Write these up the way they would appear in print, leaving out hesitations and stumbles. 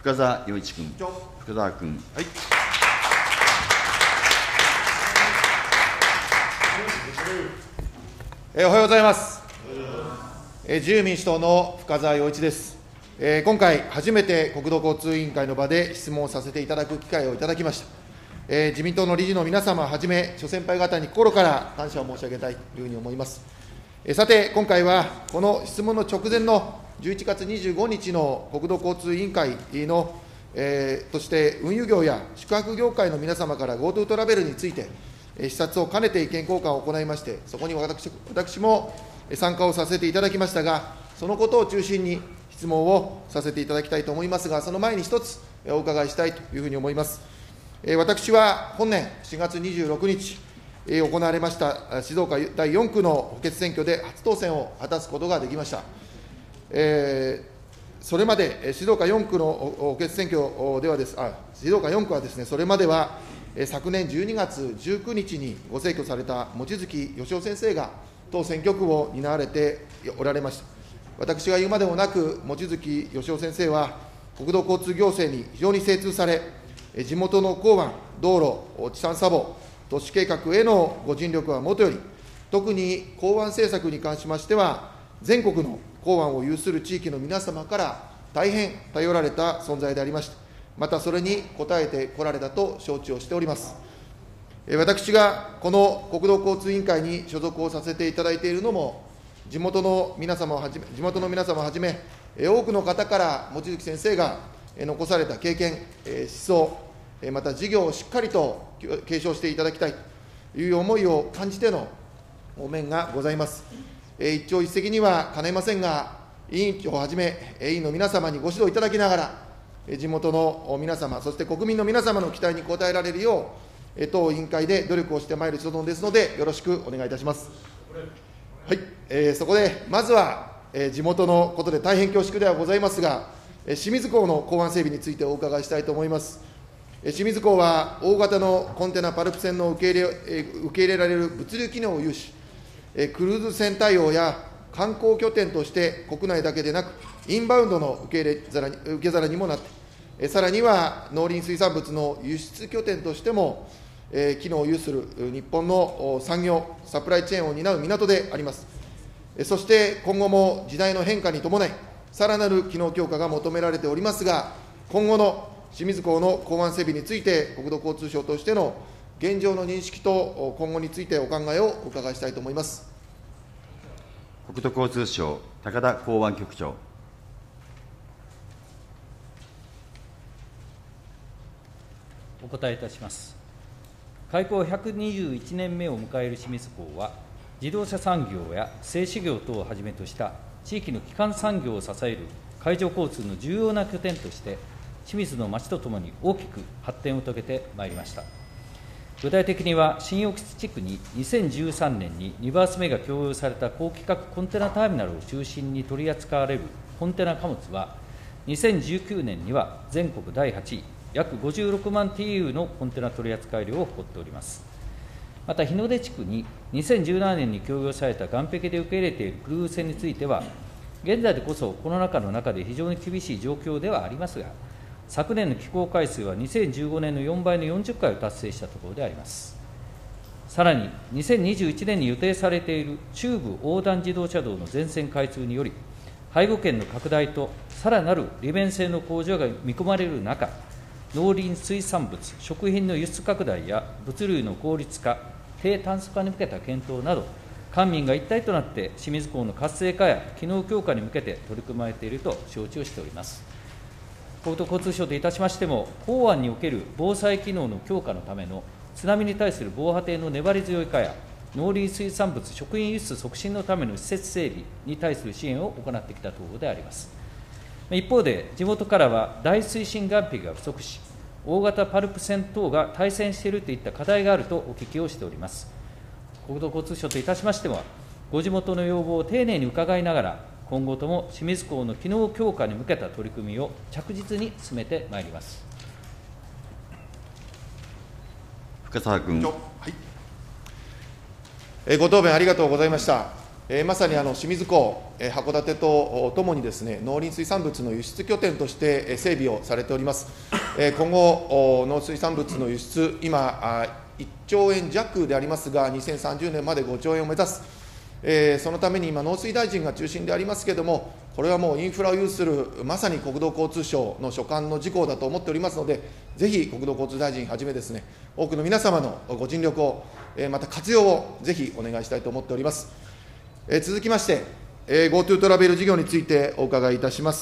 深澤陽一君。深澤君。 はい。おはようございます。自由民主党の深澤陽一です。今回、初めて国土交通委員会の場で質問をさせていただく機会をいただきました。自民党の理事の皆様はじめ、諸先輩方に心から感謝を申し上げたいというふうに思います。さて、今回はこの質問の直前の11月25日の国土交通委員会の、として運輸業や宿泊業界の皆様から GoTo トラベルについて、視察を兼ねて意見交換を行いまして、そこに私も参加をさせていただきましたが、そのことを中心に質問をさせていただきたいと思いますが、その前に一つお伺いしたいというふうに思います。私は本年4月26日、行われました静岡第4区の補欠選挙で初当選を果たすことができました。それまで静岡4区の補欠選挙では静岡4区はですね、それまでは昨年12月19日にご逝去された望月義夫先生が当選挙区を担われておられました。私が言うまでもなく、望月義夫先生は国土交通行政に非常に精通され、地元の港湾、道路、治山砂防、都市計画へのご尽力はもとより、特に港湾政策に関しましては、全国の港湾を有する地域の皆様から大変頼られた存在でありました。またそれに応えてこられたと承知をしております。私がこの国土交通委員会に所属をさせていただいているのも、地元の皆様をはじめ、多くの方から望月先生が残された経験、思想、また事業をしっかりと継承していただきたいという思いを感じての面がございます。一朝一夕にはかないませんが、委員長をはじめ、委員の皆様にご指導いただきながら、地元の皆様、そして国民の皆様の期待に応えられるよう、当委員会で努力をしてまいる所存ですので、よろしくお願いいたします。はい、そこでまずは、地元のことで大変恐縮ではございますが、清水港の港湾整備についてお伺いしたいと思います。清水港は大型のコンテナパルプ船の受け入れられる物流機能を有し、クルーズ船対応や観光拠点として国内だけでなく、インバウンドの受け皿にもなって、さらには農林水産物の輸出拠点としても、機能を有する日本の産業、サプライチェーンを担う港であります。そして今後も時代の変化に伴い、さらなる機能強化が求められておりますが、今後の清水港の港湾整備について、国土交通省としての現状の認識と今後についてお考えをお伺いしたいと思います。 国土交通省、高田港湾局長。 お答えいたします。開港121年目を迎える清水港は、自動車産業や製紙業等をはじめとした地域の基幹産業を支える海上交通の重要な拠点として、清水の町とともに大きく発展を遂げてまいりました。具体的には、新興津地区に2013年に2バース目が供用された高規格コンテナターミナルを中心に取り扱われるコンテナ貨物は、2019年には全国第8位、約56万 TEU のコンテナ取扱量を誇っております。また、日の出地区に2017年に供用された岸壁で受け入れているクルーズ船については、現在でこそコロナ禍の中で非常に厳しい状況ではありますが、昨年の寄港回数は2015年の4倍の40回を達成したところであります。さらに、2021年に予定されている中部横断自動車道の全線開通により、背後圏の拡大とさらなる利便性の向上が見込まれる中、農林水産物、食品の輸出拡大や物流の効率化、低炭素化に向けた検討など、官民が一体となって清水港の活性化や機能強化に向けて取り組まれていると承知をしております。国土交通省といたしましても、港湾における防災機能の強化のための津波に対する防波堤の粘り強い化や、農林水産物、食品輸出促進のための施設整備に対する支援を行ってきたところであります。一方で、地元からは大水深岸壁が不足し、大型パルプ船等が対戦しているといった課題があるとお聞きをしております。国土交通省といたしましては、ご地元の要望を丁寧に伺いながら、今後とも清水港の機能強化に向けた取り組みを着実に進めてまいります。 深澤君。 ご答弁ありがとうございました。 まさに清水港、函館とともにですね、農林水産物の輸出拠点として整備をされております。今後、農水産物の輸出、今、1兆円弱でありますが、2030年まで5兆円を目指す。そのために今、農水大臣が中心でありますけれども、これはもうインフラを有する、まさに国土交通省の所管の事項だと思っておりますので、ぜひ国土交通大臣はじめですね、多くの皆様のご尽力を、また活用をぜひお願いしたいと思っております。続きまして、GoTo トラベル事業についてお伺いいたします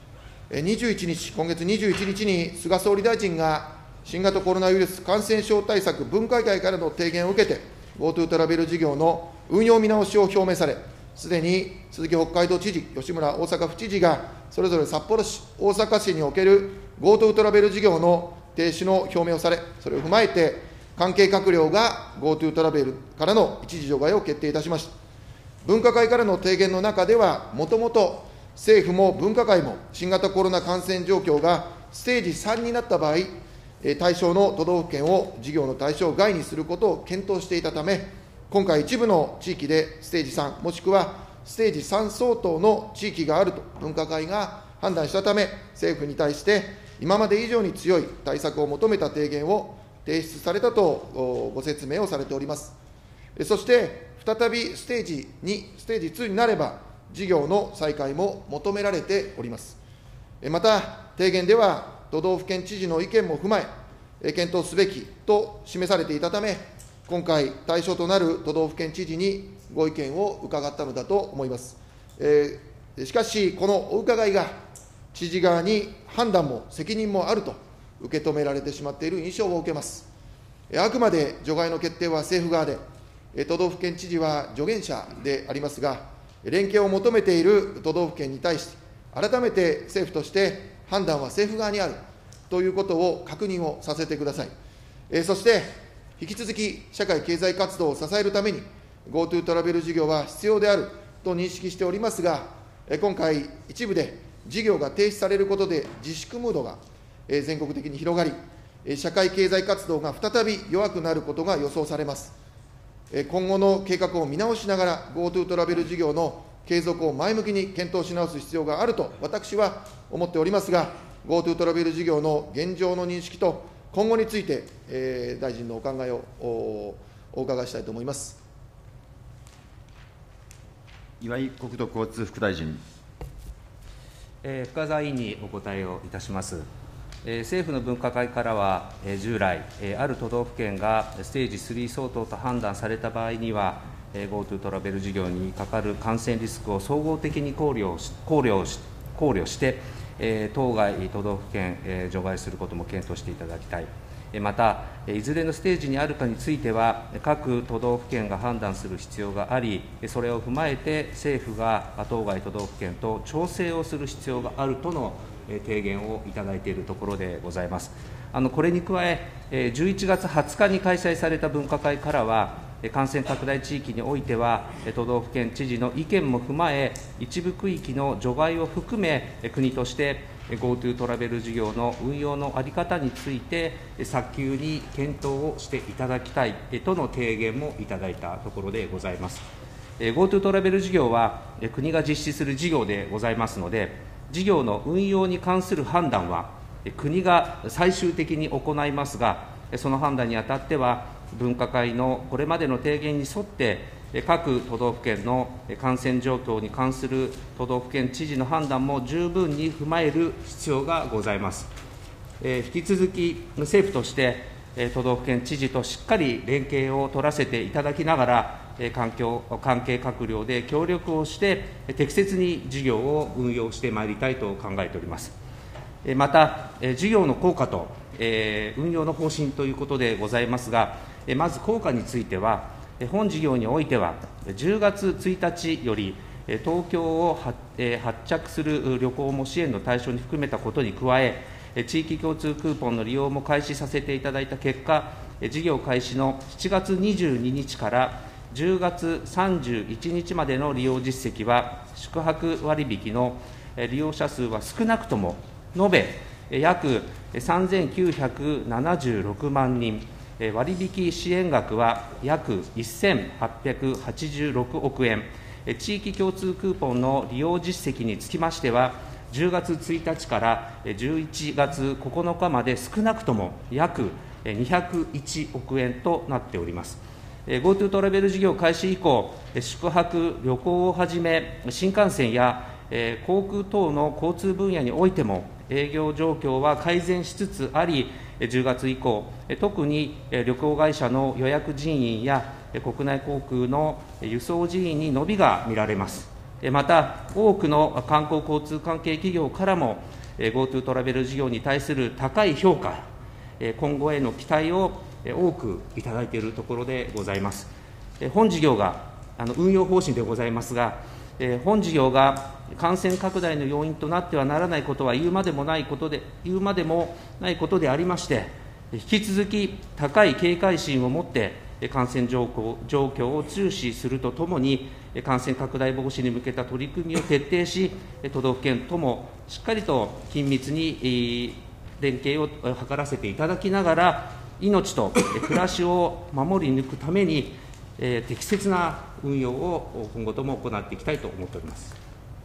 。21日、今月21日に菅総理大臣が新型コロナウイルス感染症対策分科会からの提言を受けて、GoTo トラベル事業の運用見直しを表明され、すでに鈴木北海道知事、吉村大阪府知事が、それぞれ札幌市、大阪市における GoTo トラベル事業の停止の表明をされ、それを踏まえて、関係閣僚が GoTo トラベルからの一時除外を決定いたしました。分科会からの提言の中では、もともと政府も分科会も新型コロナ感染状況がステージ3になった場合、対象の都道府県を事業の対象外にすることを検討していたため、今回、一部の地域でステージ3、もしくはステージ3相当の地域があると分科会が判断したため、政府に対して今まで以上に強い対策を求めた提言を提出されたとご説明をされております。そして再びステージ2、ステージ2になれば、事業の再開も求められております。また、提言では、都道府県知事の意見も踏まえ、検討すべきと示されていたため、今回、対象となる都道府県知事にご意見を伺ったのだと思います。しかし、このお伺いが、知事側に判断も責任もあると受け止められてしまっている印象を受けます。あくまで除外の決定は政府側で、都道府県知事は助言者でありますが、連携を求めている都道府県に対して、改めて政府として判断は政府側にあるということを確認をさせてください。そして、引き続き社会経済活動を支えるために、GoTo トラベル事業は必要であると認識しておりますが、今回、一部で事業が停止されることで自粛ムードが全国的に広がり、社会経済活動が再び弱くなることが予想されます。今後の計画を見直しながら、GoTo トラベル事業の継続を前向きに検討し直す必要があると私は思っておりますが、GoTo トラベル事業の現状の認識と、今後について、大臣のお考えをお伺いしたいと思います。 岩井国土交通副大臣。 深澤委員にお答えをいたします。政府の分科会からは、従来、ある都道府県がステージ3相当と判断された場合には、GoTo トラベル事業にかかる感染リスクを総合的に考慮して、当該都道府県、除外することも検討していただきたい。また、いずれのステージにあるかについては、各都道府県が判断する必要があり、それを踏まえて政府が当該都道府県と調整をする必要があるとの提言をいただいているところでございます。これに加え、11月20日に開催された分科会からは、感染拡大地域においては、都道府県知事の意見も踏まえ、一部区域の除外を含め、国として GoTo トラベル事業の運用の在り方について、早急に検討をしていただきたいとの提言もいただいたところでございます。GoTo トラベル事業は、国が実施する事業でございますので、事業の運用に関する判断は、国が最終的に行いますが、その判断にあたっては、分科会のこれまでの提言に沿って、各都道府県の感染状況に関する都道府県知事の判断も十分に踏まえる必要がございます。引き続き、政府として、都道府県知事としっかり連携を取らせていただきながら、関係閣僚で協力をして、適切に事業を運用してまいりたいと考えております。また、事業の効果と、運用の方針ということでございますが、まず効果については、本事業においては、10月1日より、東京を発着する旅行も支援の対象に含めたことに加え、地域共通クーポンの利用も開始させていただいた結果、事業開始の7月22日から10月31日までの利用実績は、宿泊割引の利用者数は少なくとも延べ約3976万人、割引支援額は約1886億円、 地域共通クーポンの利用実績につきましては、10月1日から11月9日まで少なくとも約201億円となっております。GoTo トラベル事業開始以降、宿泊、旅行をはじめ、新幹線や航空等の交通分野においても、営業状況は改善しつつあり、10月以降、特に旅行会社の予約人員や国内航空の輸送人員に伸びが見られます。また、多くの観光交通関係企業からも、GoTo トラベル事業に対する高い評価、今後への期待を多くいただいているところでございます。本事業が、運用方針でございますが、本事業が感染拡大の要因となってはならないことは言うまでもないことでありまして、引き続き高い警戒心を持って、感染状況を注視するとともに、感染拡大防止に向けた取り組みを徹底し、都道府県ともしっかりと緊密に連携を図らせていただきながら、命と暮らしを守り抜くために、適切な運用を今後とも行っていきたいと思っております。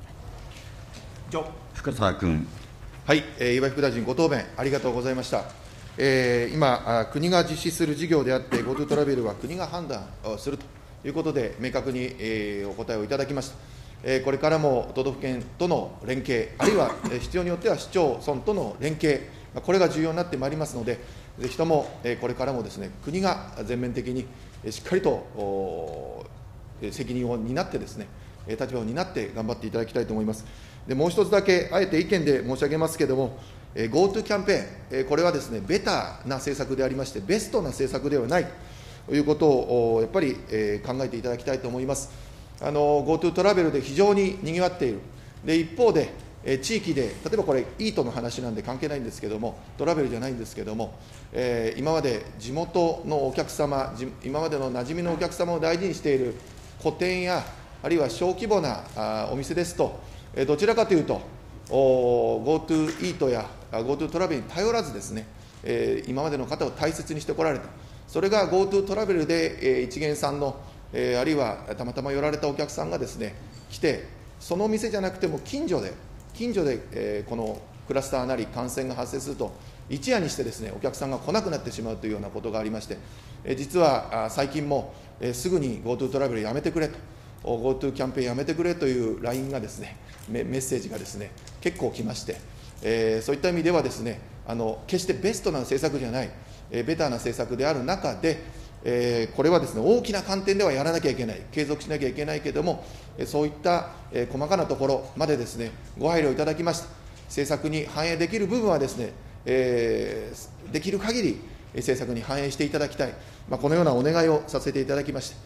深澤君。 はい、岩井副大臣、ご答弁ありがとうございました。今、国が実施する事業であって、GoTo トラベルは国が判断するということで、明確にお答えをいただきました。これからも都道府県との連携、あるいは必要によっては市町村との連携、これが重要になってまいりますので、ぜひともこれからもですね、国が全面的にしっかりと責任を担ってですね、立場を担って頑張っていただきたいと思います。で、もう一つだけ、あえて意見で申し上げますけれども、GoTo キャンペーン、これはですね、ベターな政策でありまして、ベストな政策ではないということをやっぱり考えていただきたいと思います。GoTo トラベルで非常ににぎわっている。で、一方で、地域で、例えばこれ、イートの話なんで関係ないんですけれども、トラベルじゃないんですけれども、今まで地元のお客様、今までの馴染みのお客様を大事にしている個展や、あるいは小規模なお店ですと、どちらかというと、GoTo イートや GoTo トラベルに頼らずですね、今までの方を大切にしてこられた。それが GoTo トラベルで一元さんの、あるいはたまたま寄られたお客さんがですね、来て、そのお店じゃなくても近所で、このクラスターなり感染が発生すると、一夜にしてですね、お客さんが来なくなってしまうというようなことがありまして、実は最近もすぐに GoTo トラベルやめてくれと、GoTo キャンペーンやめてくれという LINE がですね、メッセージがですね、結構来まして、そういった意味ではですね、決してベストな政策じゃない、ベターな政策である中で、これはですね、大きな観点ではやらなきゃいけない、継続しなきゃいけないけれども、そういった細かなところまでですね、ご配慮いただきました。政策に反映できる部分はですね、できる限り政策に反映していただきたい、このようなお願いをさせていただきまして、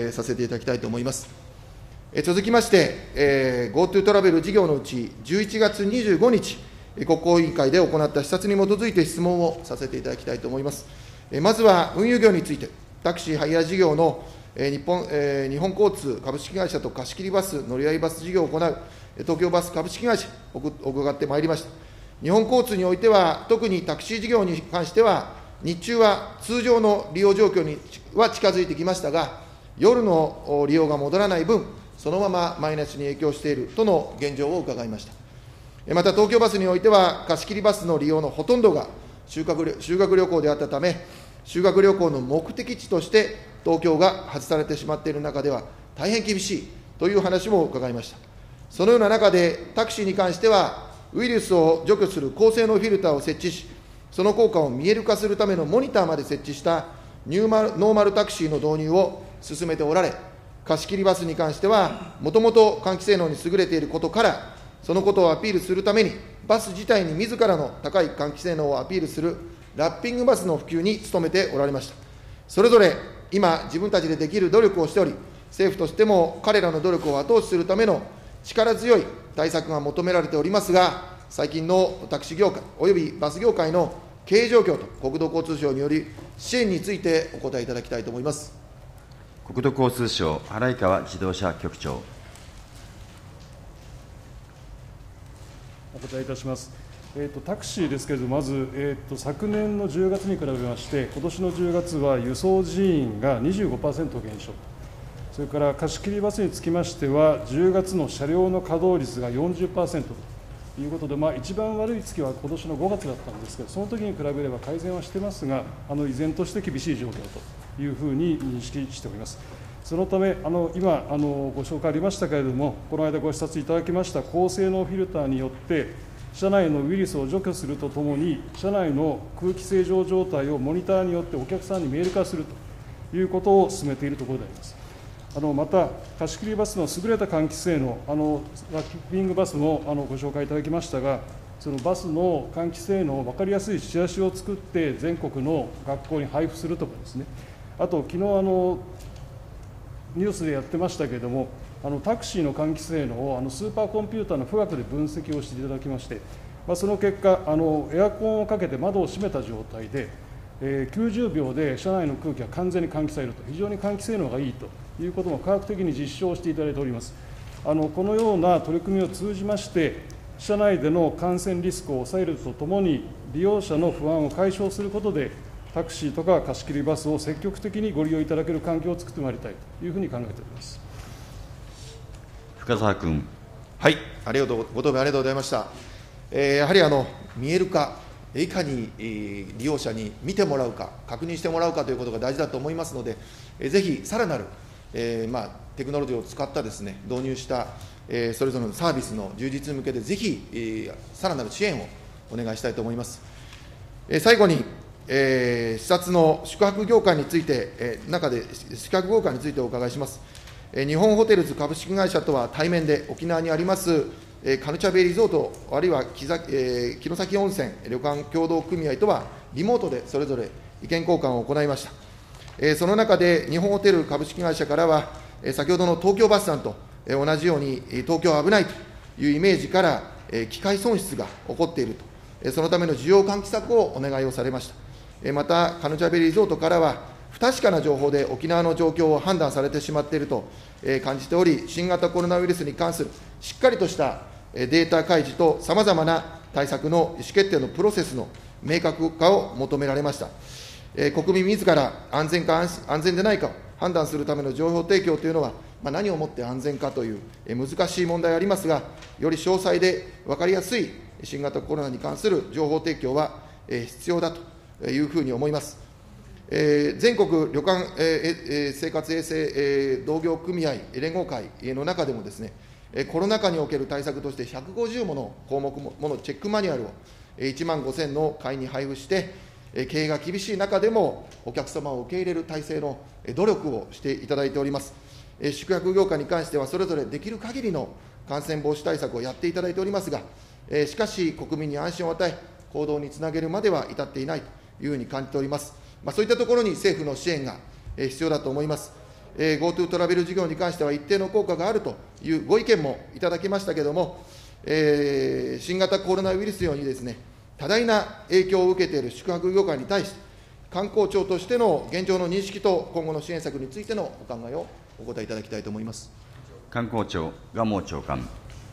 させていただきたいと思います。続きまして、GoTo トラベル事業のうち、11月25日、国交委員会で行った視察に基づいて質問をさせていただきたいと思います。まずは運輸業について、タクシー・ハイヤー事業の日本交通株式会社と貸し切りバス、乗り合いバス事業を行う東京バス株式会社、伺ってまいりました。日本交通においては、特にタクシー事業に関しては、日中は通常の利用状況には近づいてきましたが、夜の利用が戻らない分、そのままマイナスに影響しているとの現状を伺いました。また東京バスにおいては、貸し切りバスの利用のほとんどが修学旅行であったため、修学旅行の目的地として東京が外されてしまっている中では、大変厳しいという話も伺いました。そのような中で、タクシーに関しては、ウイルスを除去する高性能フィルターを設置し、その効果を見える化するためのモニターまで設置したノーマルタクシーの導入を進めておられ、貸し切りバスに関しては、もともと換気性能に優れていることから、そのことをアピールするために、バス自体に自らの高い換気性能をアピールするラッピングバスの普及に努めておられました。それぞれ今、自分たちでできる努力をしており、政府としても彼らの努力を後押しするための力強い対策が求められておりますが、最近のタクシー業界およびバス業界の経営状況と国土交通省により支援についてお答えいただきたいと思います。 国土交通省、払川自動車局長。 お答えいたします。タクシーですけれども、まず、昨年の10月に比べまして、今年の10月は輸送人員が 25% 減少、 それから貸し切りバスにつきましては、10月の車両の稼働率が 40% ということで、一番悪い月は今年の5月だったんですけど、その時に比べれば改善はしてますが、依然として厳しい状況というふうに認識しております。そのため、今ご紹介ありましたけれども、この間ご視察いただきました高性能フィルターによって、車内のウイルスを除去するとともに、車内の空気清浄状態をモニターによってお客さんに見える化するということを進めているところであります。また、貸し切りバスの優れた換気性能、ラッピングバスもご紹介いただきましたが、そのバスの換気性能、分かりやすいチラシを作って、全国の学校に配布するとかですね、あと、昨日ニュースでやってましたけれども、タクシーの換気性能をスーパーコンピューターの富岳で分析をしていただきまして、その結果、エアコンをかけて窓を閉めた状態で、90秒で車内の空気が完全に換気されると、非常に換気性能がいいということも科学的に実証していただいております。このような取り組みを通じまして、車内での感染リスクを抑えるとともに、利用者の不安を解消することで、タクシーとか貸し切りバスを積極的にご利用いただける環境を作ってまいりたいというふうに考えております。 深澤君。 はい、ご答弁ありがとうございました。やはり見える化、いかに利用者に見てもらうか、確認してもらうかということが大事だと思いますので、ぜひさらなる、テクノロジーを使ったですね、導入した、それぞれのサービスの充実に向けて、ぜひ、さらなる支援をお願いしたいと思います。最後に、視察の宿泊業界について、中で宿泊業界についてお伺いします。日本ホテルズ株式会社とは対面で沖縄にありますカルチャーベイリゾート、あるいは城崎温泉旅館協同組合とはリモートでそれぞれ意見交換を行いました。その中で日本ホテル株式会社からは、先ほどの東京バスさんと同じように、東京は危ないというイメージから、機械損失が起こっていると、そのための需要喚起策をお願いをされました。また、カルチャーベイリゾートからは、不確かな情報で沖縄の状況を判断されてしまっていると感じており、新型コロナウイルスに関するしっかりとしたデータ開示とさまざまな対策の意思決定のプロセスの明確化を求められました。国民みずから安全か安全でないかを判断するための情報提供というのは、何をもって安全かという難しい問題ありますが、より詳細で分かりやすい新型コロナに関する情報提供は必要だというふうに思います。全国旅館、生活衛生、同業組合連合会の中でもですね、コロナ禍における対策として150もの項目ものチェックマニュアルを1万5000の会に配布して、経営が厳しい中でもお客様を受け入れる体制の努力をしていただいております。宿泊業界に関しては、それぞれできる限りの感染防止対策をやっていただいておりますが、しかし、国民に安心を与え、行動につなげるまでは至っていないというふうに感じております。そういったところに政府の支援が必要だと思います。GoTo トラベル事業に関しては一定の効果があるというご意見もいただきましたけれども、新型コロナウイルスようにですね、多大な影響を受けている宿泊業界に対して、観光庁としての現状の認識と今後の支援策についてのお考えをお答えいただきたいと思います。 観光庁、蒲生長官。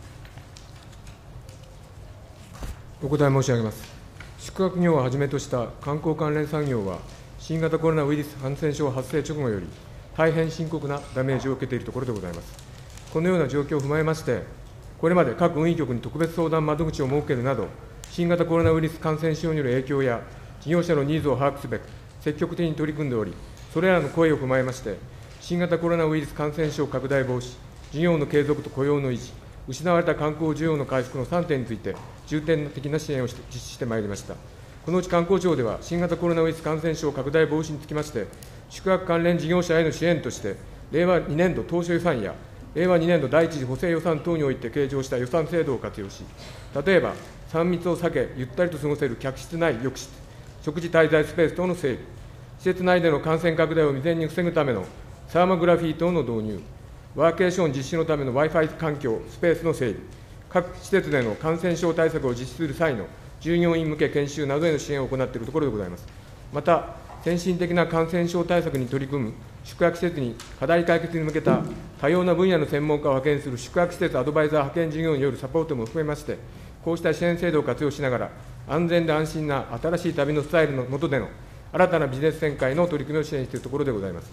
お答え申し上げます。宿泊業をはじめとした観光関連産業は、新型コロナウイルス感染症発生直後より、大変深刻なダメージを受けているところでございます。このような状況を踏まえまして、これまで各運輸局に特別相談窓口を設けるなど、新型コロナウイルス感染症による影響や、事業者のニーズを把握すべく、積極的に取り組んでおり、それらの声を踏まえまして、新型コロナウイルス感染症拡大防止、事業の継続と雇用の維持、失われた観光需要の回復の3点について、重点的な支援を実施してまいりました。このうち観光庁では、新型コロナウイルス感染症拡大防止につきまして、宿泊関連事業者への支援として、令和2年度当初予算や、令和2年度第一次補正予算等において計上した予算制度を活用し、例えば、3密を避け、ゆったりと過ごせる客室内浴室、食事滞在スペース等の整備、施設内での感染拡大を未然に防ぐためのサーモグラフィー等の導入、ワーケーション実施のための Wi-Fi 環境、スペースの整備、各施設での感染症対策を実施する際の従業員向け研修などへの支援を行っているところでございます。また、先進的な感染症対策に取り組む宿泊施設に課題解決に向けた多様な分野の専門家を派遣する宿泊施設アドバイザー派遣事業によるサポートも含めまして、こうした支援制度を活用しながら、安全で安心な新しい旅のスタイルの下での新たなビジネス展開の取り組みを支援しているところでございます。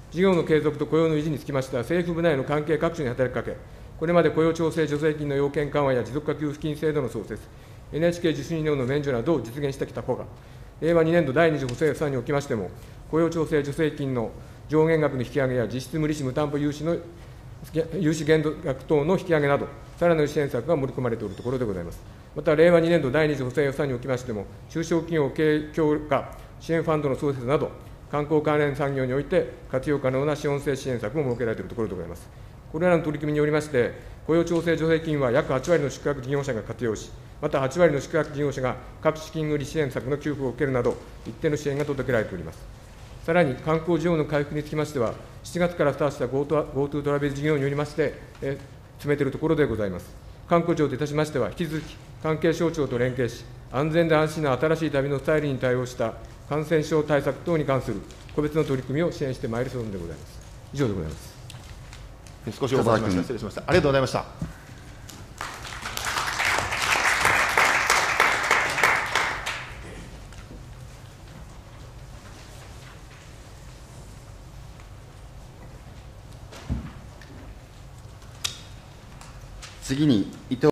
事業の継続と雇用の維持につきましては、政府部内の関係各所に働きかけ、これまで雇用調整助成金の要件緩和や持続化給付金制度の創設、NHK 受信料の免除などを実現してきたほか、令和2年度第2次補正予算におきましても、雇用調整助成金の上限額の引き上げや実質無利子無担保融資限度額等の引き上げなど、さらなる支援策が盛り込まれておるところでございます。また、令和2年度第2次補正予算におきましても、中小企業経営強化支援ファンドの創設など、観光関連産業において活用可能な資本性支援策も設けられているところでございます。これらの取り組みによりまして、雇用調整助成金は約8割の宿泊事業者が活用し、また8割の宿泊事業者が各資金繰り支援策の給付を受けるなど、一定の支援が届けられております。さらに観光需要の回復につきましては、7月からスタートした GoTo トラベル事業によりまして、進めているところでございます。観光庁といたしましては、引き続き関係省庁と連携し、安全で安心な新しい旅のスタイルに対応した感染症対策等に関する個別の取り組みを支援してまいる所存でございます。以上でございます。 少しオーバーしました。失礼しました。ありがとうございました。 次に伊藤